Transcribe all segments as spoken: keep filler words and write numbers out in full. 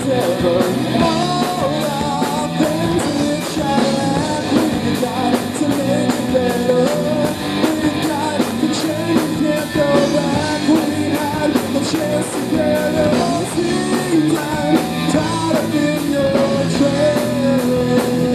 sever all the things which I lack. We got to make it better. We got to change, can't go back. We had a chance to get it. See time, tired of being your trail.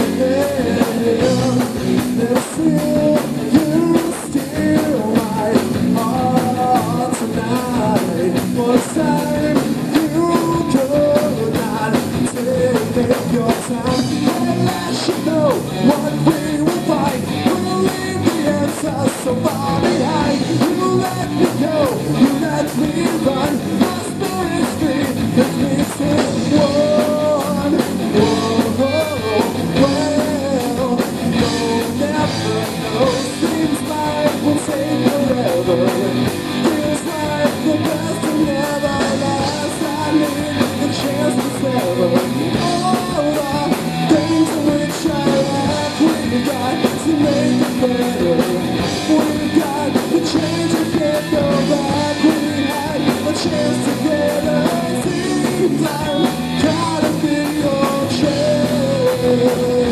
Let's see you steal my heart tonight. Was time you could not take your time and let you know what we will find. We'll leave the answers so far behind. You let me go, you let me run. My spirit's free, it makes it one. Whoa, whoa, well, you'll never know. Seems like we'll take forever. Feels like the best will never last. I need a chance to sever all the things in which I lack. We got to make it better. We got to change, we can't go back. We had a chance together. Seems I'm caught up in your trail.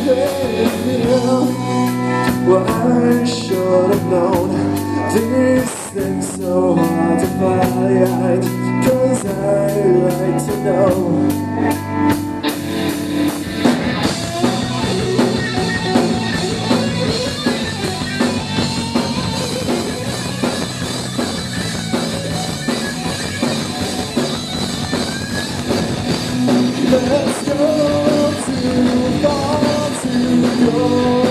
Well, I should have known these things so hard to find, 'cause I like to know. Let's go too far to go.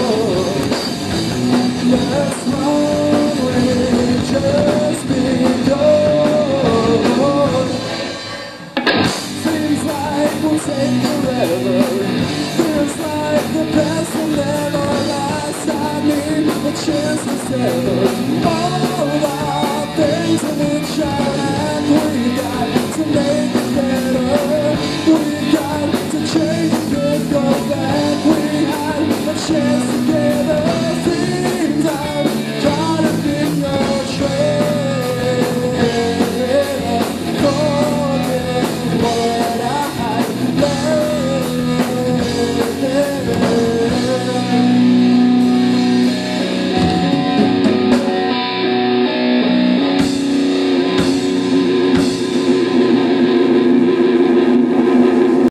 Let's run, we just begun. Seems like we'll take forever. Feels like the best will never last. I need a chance to sever all the things in which I lack. We got to make